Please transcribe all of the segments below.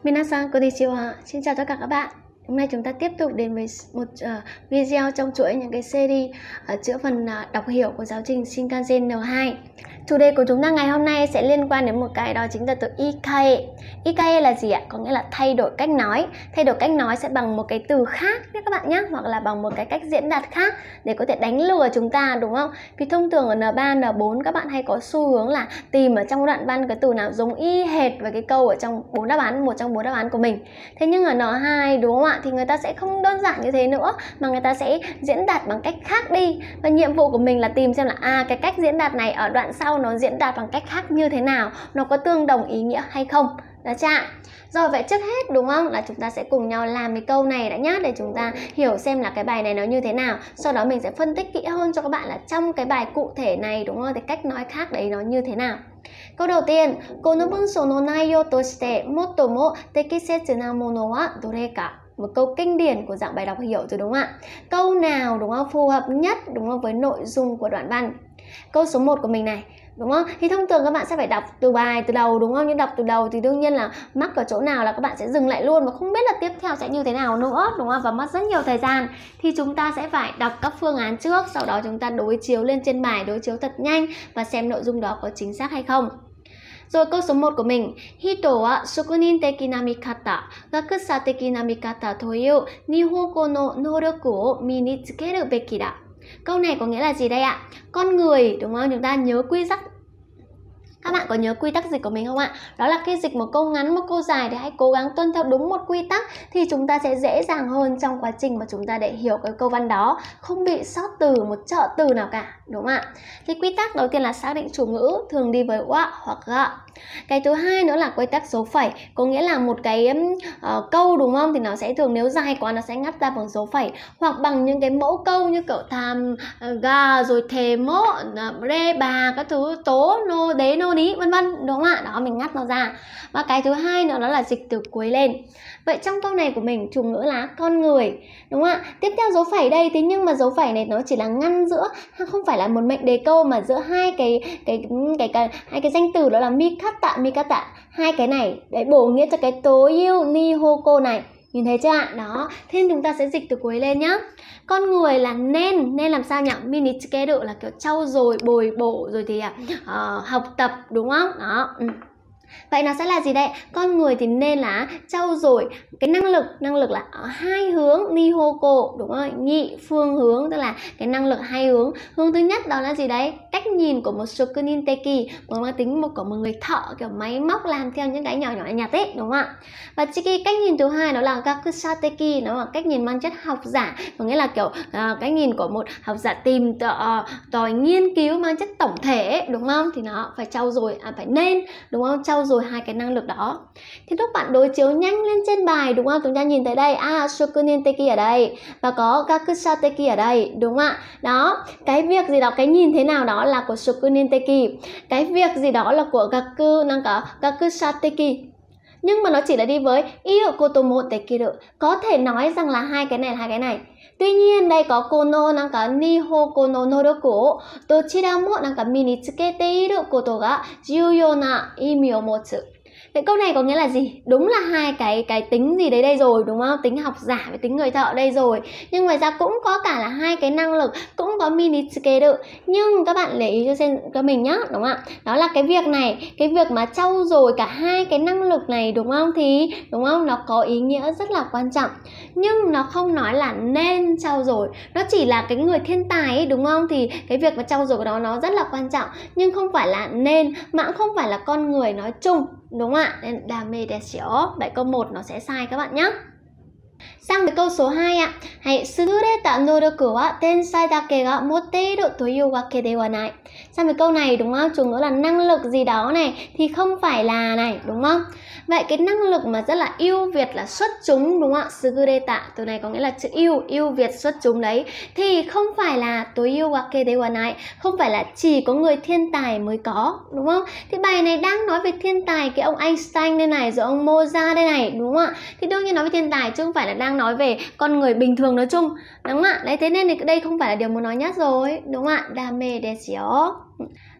Minasan konnichiwa. Xin chào tất cả các bạn. Hôm nay chúng ta tiếp tục đến với một video trong chuỗi những cái series chữa phần đọc hiểu của giáo trình Shinkansen N2. Chủ đề của chúng ta ngày hôm nay sẽ liên quan đến một cái, đó chính là từ Ikae. Ikae là gì ạ? Có nghĩa là thay đổi cách nói. Thay đổi cách nói sẽ bằng một cái từ khác nhé các bạn nhé, hoặc là bằng một cái cách diễn đạt khác để có thể đánh lừa chúng ta, đúng không? Vì thông thường ở N3, N4 các bạn hay có xu hướng là tìm ở trong đoạn văn cái từ nào giống y hệt với cái câu ở trong 4 đáp án, một trong 4 đáp án của mình. Thế nhưng ở N2, đúng không ạ, thì người ta sẽ không đơn giản như thế nữa, mà người ta sẽ diễn đạt bằng cách khác đi. Và nhiệm vụ của mình là tìm xem là cái cách diễn đạt này ở đoạn sau nó diễn đạt bằng cách khác như thế nào, nó có tương đồng ý nghĩa hay không. Được chưa? Rồi, vậy trước hết, đúng không, là chúng ta sẽ cùng nhau làm cái câu này đã nhá, để chúng ta hiểu xem là cái bài này nó như thế nào. Sau đó mình sẽ phân tích kỹ hơn cho các bạn là trong cái bài cụ thể này, đúng không, thì cách nói khác đấy nó như thế nào. Câu đầu tiên, kono bunshō no naiyō toshite mottomo tekisetsu na mono wa doreka. Một câu kinh điển của dạng bài đọc hiểu rồi, đúng không ạ? Câu nào, đúng không, phù hợp nhất, đúng không, với nội dung của đoạn văn. Câu số 1 của mình này, đúng không? Thì thông thường các bạn sẽ phải đọc từ bài từ đầu, đúng không? Nhưng đọc từ đầu thì đương nhiên là mắc ở chỗ nào là các bạn sẽ dừng lại luôn và không biết là tiếp theo sẽ như thế nào nữa, đúng không? Và mất rất nhiều thời gian. Thì chúng ta sẽ phải đọc các phương án trước, sau đó chúng ta đối chiếu lên trên bài, đối chiếu thật nhanh và xem nội dung đó có chính xác hay không. Rồi, câu số 1 của mình, Hito wa shokunin teki na mikata, gakusa teki na mikata toyu nihongo no noroku o minitsukeru beki da. Câu này có nghĩa là gì đây ạ? Con người, đúng không? Chúng ta nhớ quy tắc. Các bạn có nhớ quy tắc dịch của mình không ạ? Đó là khi dịch một câu ngắn, một câu dài thì hãy cố gắng tuân theo đúng một quy tắc, thì chúng ta sẽ dễ dàng hơn trong quá trình mà chúng ta để hiểu cái câu văn đó, không bị sót từ một trợ từ nào cả, đúng không ạ? Thì quy tắc đầu tiên là xác định chủ ngữ thường đi với wa hoặc ga. Cái thứ hai nữa là quy tắc dấu phẩy, có nghĩa là một cái câu, đúng không, thì nó sẽ thường nếu dài quá nó sẽ ngắt ra bằng dấu phẩy, hoặc bằng những cái mẫu câu như kiểu tham, ga, rồi thề mô, re, bà, các thứ, tố, nô, đế, nô, ní, vân vân, đúng không ạ? Đó, mình ngắt nó ra. Và cái thứ hai nữa đó là dịch từ cuối lên. Vậy trong câu này của mình chủ ngữ là con người, đúng không ạ? Tiếp theo dấu phẩy đây, thế nhưng mà dấu phẩy này nó chỉ là ngăn giữa, không phải là một mệnh đề câu, mà giữa hai cái danh từ, đó là mikata, hai cái này để bổ nghĩa cho cái toyu nihoko này. Nhìn thấy chưa ạ? Đó, thế nên chúng ta sẽ dịch từ cuối lên nhá. Con người là nên làm sao nhỉ? Minitsukeru là kiểu trau dồi, bồi bổ, rồi thì học tập, đúng không? Đó. Vậy nó sẽ là gì đây? Con người thì nên là trau dồi cái năng lực là ở hai hướng, nihoko, đúng không? Nhị phương hướng, tức là cái năng lực hai hướng. Hướng thứ nhất đó là gì đấy? Cách nhìn của một shokunin teki, một mang tính của một người thợ, kiểu máy móc làm theo những cái nhỏ nhỏ nhặt ấy, đúng không ạ? Và chiki, cách nhìn thứ hai đó là gakusa teki, nó là cách nhìn mang chất học giả, có nghĩa là kiểu cách nhìn của một học giả tìm tòi nghiên cứu mang chất tổng thể, đúng không? Thì nó phải trau dồi, phải nên, đúng không? Trau dồi hai cái năng lực đó. Thì lúc bạn đối chiếu nhanh lên trên bài, đúng không? Chúng ta nhìn thấy đây, shokunin teki ở đây và có gakusa teki ở đây, đúng không ạ? Đó, cái việc gì đó, cái nhìn thế nào đó là của shokunin teki, cái việc gì đó là của gakusa teki. Nhưng mà nó chỉ là đi với iu kotomo dekiru, có thể nói rằng là hai cái này là hai cái này. Tuy nhiên đây có kono nihongo no noroku o dochira mo minitsukete iru koto ga juyou na imi o motsu. Cái câu này có nghĩa là gì? Đúng là hai cái tính gì đấy đây rồi, đúng không? Tính học giả với tính người thợ đây rồi. Nhưng ngoài ra cũng có cả là hai cái năng lực, cũng có minitsukeru. Nhưng các bạn để ý cho mình nhá, đúng không ạ? Đó là cái việc này, cái việc mà trau dồi cả hai cái năng lực này, đúng không? Thì, đúng không? Nó có ý nghĩa rất là quan trọng. Nhưng nó không nói là nên trau dồi. Nó chỉ là cái người thiên tài ấy, đúng không? Thì cái việc mà trau dồi của nó rất là quan trọng. Nhưng không phải là nên, mà cũng không phải là con người nói chung, đúng không ạ? Nên dame desu. Vậy câu 1 nó sẽ sai các bạn nhé. Sang với câu số 2 ạ. Sugureta noroku wa tensai dake ga motteiru toiu wake de wa nai. Sang với câu này, đúng không? Chủ ngữ là năng lực gì đó này thì không phải là này, đúng không? Vậy cái năng lực mà rất là ưu việt là xuất chúng, đúng không ạ? Sugureta, từ này có nghĩa là chữ ưu việt xuất chúng đấy, thì không phải là toiu wake de wa nai, không phải là chỉ có người thiên tài mới có, đúng không? Thì bài này đang nói về thiên tài, cái ông Einstein đây này, rồi ông Mozart đây này, đúng không ạ? Thì đương nhiên nói về thiên tài chứ không phải là đang nói về con người bình thường nói chung, đúng không ạ? Đấy, thế nên thì đây không phải là điều muốn nói nhất rồi, đúng không ạ? Dame desu.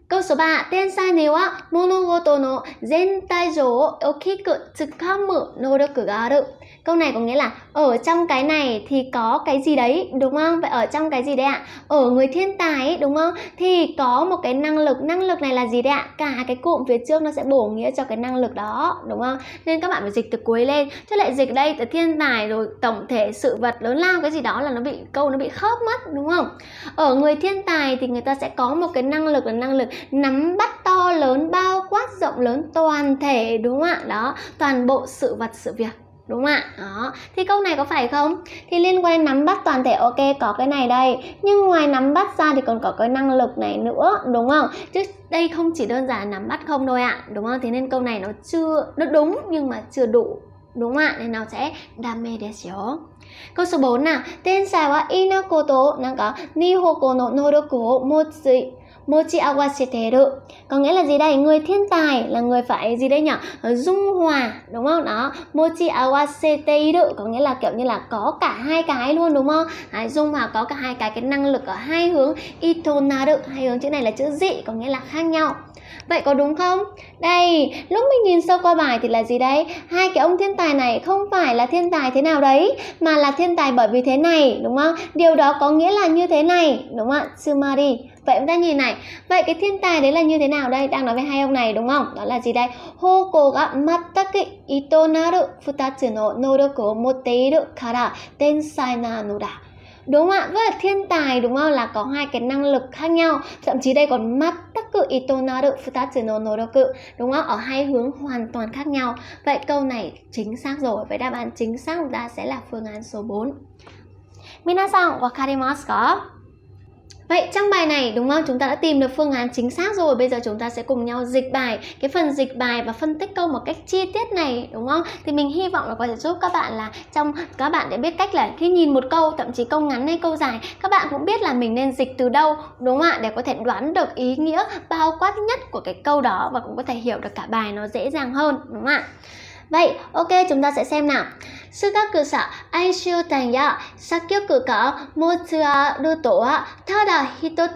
Câu số 3, tensai ni wa monogoto no zentai jou o okiku tsukamu nodoku ga aru. Câu này có nghĩa là ở trong cái này thì có cái gì đấy, đúng không? Vậy ở trong cái gì đấy ạ? Ở người thiên tài ấy, đúng không? Thì có một cái năng lực này là gì đấy ạ? Cả cái cụm phía trước nó sẽ bổ nghĩa cho cái năng lực đó, đúng không? Nên các bạn phải dịch từ cuối lên, chứ lại dịch đây từ thiên tài rồi tổng thể sự vật lớn lao cái gì đó là câu nó bị khớp mất, đúng không? Ở người thiên tài thì người ta sẽ có một cái năng lực là năng lực nắm bắt to lớn, bao quát rộng lớn, toàn thể, đúng không ạ? Đó, toàn bộ sự vật sự việc. Đúng không ạ? Đó. Thì câu này có phải không? Thì liên quan đến nắm bắt toàn thể, ok, có cái này đây. Nhưng ngoài nắm bắt ra thì còn có cái năng lực này nữa, đúng không? Chứ đây không chỉ đơn giản nắm bắt không thôi ạ, đúng không? Thế nên câu này nó đúng nhưng mà chưa đủ. Đúng không ạ? Nên nó sẽ dame desu yo. Câu số 4 nào. Tensai wa inakoto nanka nihoko no noroku o mochi awaseteru. Có nghĩa là gì đây? Người thiên tài là người phải gì đây nhỉ? Dung hòa, đúng không? Đó, mochi awaseteru có nghĩa là kiểu như là có cả hai cái luôn, đúng không? Dung hòa có cả hai cái năng lực ở hai hướng. Itonaru, hai hướng chữ này là chữ dị, có nghĩa là khác nhau. Vậy có đúng không? Đây, lúc mình nhìn sơ qua bài thì là gì đấy? Hai cái ông thiên tài này không phải là thiên tài thế nào đấy, mà là thiên tài bởi vì thế này, đúng không? Điều đó có nghĩa là như thế này, đúng không ạ? Tsumari. Vậy chúng ta nhìn này, vậy cái thiên tài đấy là như thế nào đây? Đang nói về hai ông này đúng không? Đó là gì đây? Hoko ga mattaku itonaru futatsu no noroku o motteiru kara tensai na no da. Đúng không ạ? Với thiên tài đúng không? Là có hai cái năng lực khác nhau. Thậm chí đây còn mattaku itonaru futatsu no noroku. Đúng không? Ở hai hướng hoàn toàn khác nhau. Vậy câu này chính xác rồi. Vậy đáp án chính xác của ta sẽ là phương án số 4. Minasan wakarimasu ka? Vậy trong bài này đúng không? Chúng ta đã tìm được phương án chính xác rồi. Bây giờ chúng ta sẽ cùng nhau dịch bài. Cái phần dịch bài và phân tích câu một cách chi tiết này đúng không? Thì mình hy vọng là có thể giúp các bạn là các bạn để biết cách là khi nhìn một câu, thậm chí câu ngắn hay câu dài, các bạn cũng biết là mình nên dịch từ đâu, đúng không ạ? Để có thể đoán được ý nghĩa bao quát nhất của cái câu đó và cũng có thể hiểu được cả bài nó dễ dàng hơn, đúng không ạ? Vậy, ok, chúng ta sẽ xem nào. Sugaku sa aishou tan ya sakyoku ka motsu aru to wa tada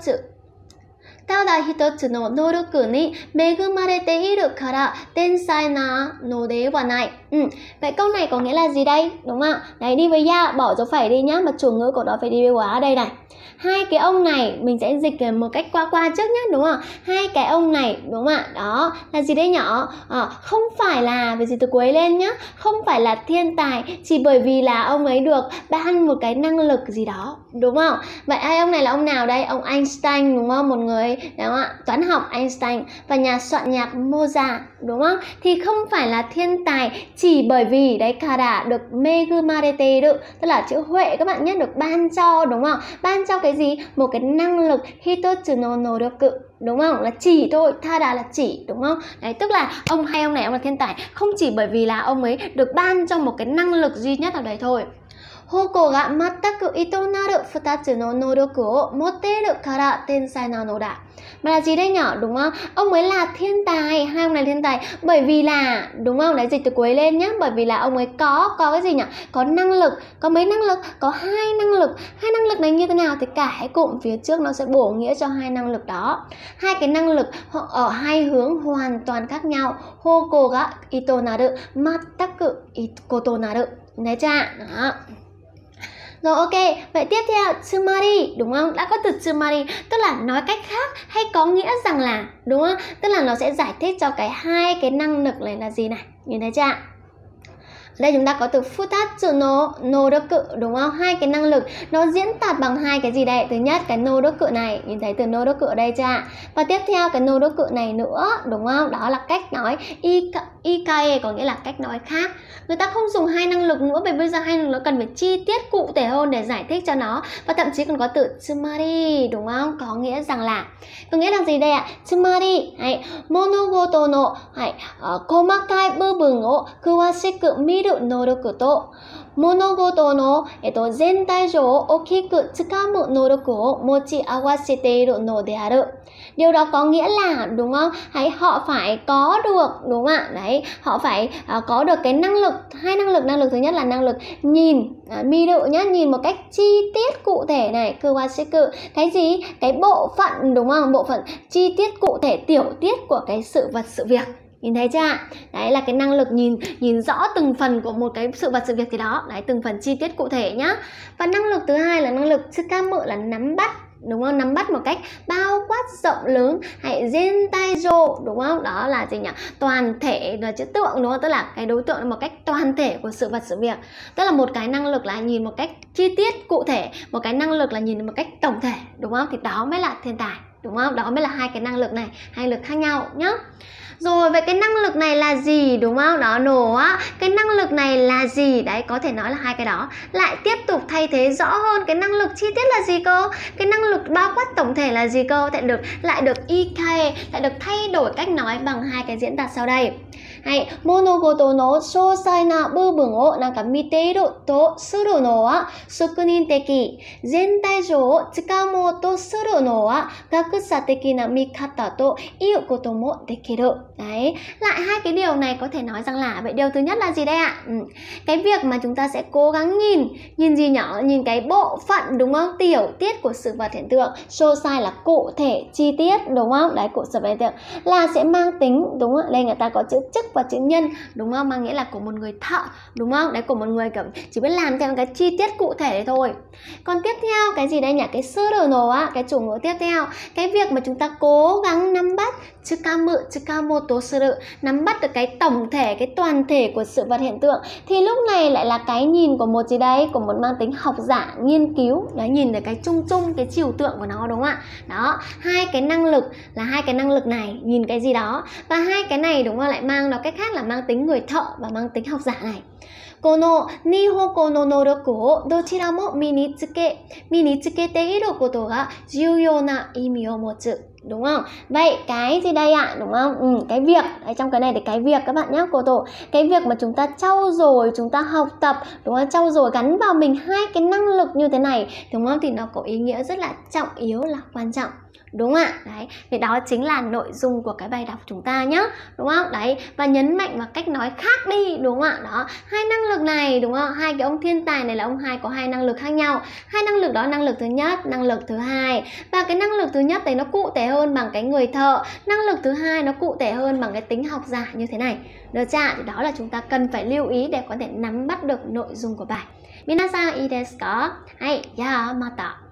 hitotsu no noroku ni megumarete iru kara tensai na no de wa nai. Vậy câu này có nghĩa là gì đây? Đúng không ạ? Đấy, đi với ya, bỏ dấu phẩy đi nhá, mà chủ ngữ của nó phải đi với quá ở đây này. Hai cái ông này mình sẽ dịch một cách qua trước nhé, đúng không? Hai cái ông này, đúng không ạ? Đó là gì đấy nhỏ? Không phải là về gì từ cuối lên nhá, không phải là thiên tài chỉ bởi vì là ông ấy được ban một cái năng lực gì đó, đúng không? Vậy hai ông này là ông nào đây? Ông Einstein, đúng không? Một người, đúng không ạ? Toán học Einstein và nhà soạn nhạc Mozart, đúng không? Thì không phải là thiên tài chỉ bởi vì đấy kara được megumarete được, tức là chữ huệ các bạn nhé, được ban cho, đúng không? Ban cho cái gì? Một cái năng lực hitotsu no noroku, đúng không? Là chỉ thôi, tada là chỉ, đúng không? Đấy, tức là hai ông này ông là thiên tài không chỉ bởi vì là ông ấy được ban cho một cái năng lực duy nhất ở đấy thôi. Hoko ga mattaku itonaru futatsu no noroku o motteru kara tensai na no da. Mà là gì đây nhỏ, đúng không? Ông ấy là thiên tài, hai ông này thiên tài bởi vì là, đúng không? Đấy, dịch từ cuối lên nhé, bởi vì là ông ấy có cái gì nhỉ? Có năng lực, có mấy năng lực? Có hai năng lực. Hai năng lực này như thế nào thì cả cái cụm phía trước nó sẽ bổ nghĩa cho hai năng lực đó. Hai cái năng lực ở hai hướng hoàn toàn khác nhau. Hoko ga itonaru, mattaku ikotonaru. Đấy chưa? Đó. Rồi, ok, vậy tiếp theo tsumari, đúng không? Đã có từ tsumari, tức là nói cách khác hay có nghĩa rằng là, đúng không? Tức là nó sẽ giải thích cho hai cái năng lực này là gì này, nhìn thấy chưa? Ở đây chúng ta có từ futatsu no noroku, đúng không? Hai cái năng lực nó diễn tả bằng hai cái gì đây? Thứ nhất cái noroku này, nhìn thấy từ noroku ở đây chưa? Và tiếp theo cái noroku này nữa, đúng không? Đó là cách nói ikae, có nghĩa là cách nói khác. Người ta không dùng hai năng lực nữa, bởi bây giờ hai năng lực nó cần phải chi tiết cụ thể hơn để giải thích cho nó. Và thậm chí còn có từ tsumari, đúng không? Có nghĩa rằng là, có nghĩa là gì đây ạ? Tsumari, monogoto no komakai bubun o kuwashiku miru noroku to Monogoto no zentai jou okiku tsukamu noroku o mochi awasete iru no de aru. Điều đó có nghĩa là, đúng không? Họ phải có được, đúng không ạ? Đấy, họ phải có được cái năng lực, hai năng lực. Năng lực thứ nhất là năng lực nhìn, miru nhá, nhìn một cách chi tiết cụ thể này, kuwashiku. Cái gì? Cái bộ phận, đúng không? Bộ phận chi tiết cụ thể, tiểu tiết của cái sự vật, sự việc. Nhìn thấy chưa ạ? Đấy là cái năng lực nhìn rõ từng phần của một cái sự vật, sự việc gì đó. Đấy, từng phần chi tiết cụ thể nhá. Và năng lực thứ hai là năng lực tsukamu, là nắm bắt, đúng không? Nắm bắt một cách bao quát rộng lớn. Hay zentaijo, đúng không? Đó là gì nhỉ? Toàn thể, là chữ tượng, đúng không? Tức là cái đối tượng là một cách toàn thể của sự vật, sự việc. Tức là một cái năng lực là nhìn một cách chi tiết cụ thể, một cái năng lực là nhìn một cách tổng thể, đúng không? Thì đó mới là thiên tài, đúng không? Đó mới là hai cái năng lực này, hai lực khác nhau nhá. Rồi, vậy cái năng lực này là gì, đúng không? Đó, nổ á, cái năng lực này là gì? Đấy, có thể nói là hai cái đó lại tiếp tục thay thế rõ hơn. Cái năng lực chi tiết là gì cơ? Cái năng lực bao quát tổng thể là gì cơ? Lại được IK, lại được thay đổi cách nói bằng hai cái diễn đạt sau đây. Hay, monogoto no shousai na bubun o miteiru to suru no wa shokunin teki, zentai jou o tsukamou to suru no wa gakusa teki na mikata to iu koto mo dekiru. Đấy, lại hai cái điều này có thể nói rằng là, vậy điều thứ nhất là gì đây ạ? Cái việc mà chúng ta sẽ cố gắng nhìn gì nhỏ, nhìn cái bộ phận, đúng không? Tiểu tiết của sự vật hiện tượng. Shousai là cụ thể, chi tiết, đúng không? Đấy, của sự vật hiện tượng là sẽ mang tính, đúng không? Đây người ta có chữ chức và chữ nhân, đúng không? Mang nghĩa là của một người thợ, đúng không? Đấy, của một người chỉ biết làm theo cái chi tiết cụ thể đấy thôi. Còn tiếp theo cái gì đây nhỉ? Cái suru á, cái chủ ngữ tiếp theo, cái việc mà chúng ta cố gắng nắm bắt, tsukamu to suru, nắm bắt được cái tổng thể, cái toàn thể của sự vật hiện tượng, thì lúc này lại là cái nhìn của một gì đấy, của một mang tính học giả, nghiên cứu. Đấy, nhìn được cái chung, cái chiều tượng của nó, đúng không ạ? Đó, hai cái năng lực là hai cái năng lực này, nhìn cái gì đó, và hai cái này, đúng không, lại mang nó cách khác là mang tính người thợ và mang tính học giả này. Kono nihoko no noroku o dochira mo minitsukete iru koto ga juyou na imi o motsu. Đúng không? Vậy cái gì đây ạ? Đúng không? Cái việc, đấy, trong cái này thì cái việc các bạn nhé, koto. Cái việc mà chúng ta trau dồi, chúng ta học tập, đúng không? Trau dồi gắn vào mình hai cái năng lực như thế này, đúng không? Thì nó có ý nghĩa rất là trọng yếu, là quan trọng. Đúng ạ? Đấy, thì đó chính là nội dung của cái bài đọc chúng ta nhé, đúng không? Đấy, và nhấn mạnh vào cách nói khác đi, đúng không ạ? Đó, hai năng lực này, đúng không? Hai cái ông thiên tài này là ông hai có hai năng lực khác nhau. Hai năng lực đó, năng lực thứ nhất, năng lực thứ hai. Và cái năng lực thứ nhất đấy nó cụ thể hơn bằng cái người thợ, năng lực thứ hai nó cụ thể hơn bằng cái tính học giả như thế này. Được chưa? Thì đó là chúng ta cần phải lưu ý để có thể nắm bắt được nội dung của bài. Minasan ii desu ka? Hai, yamata.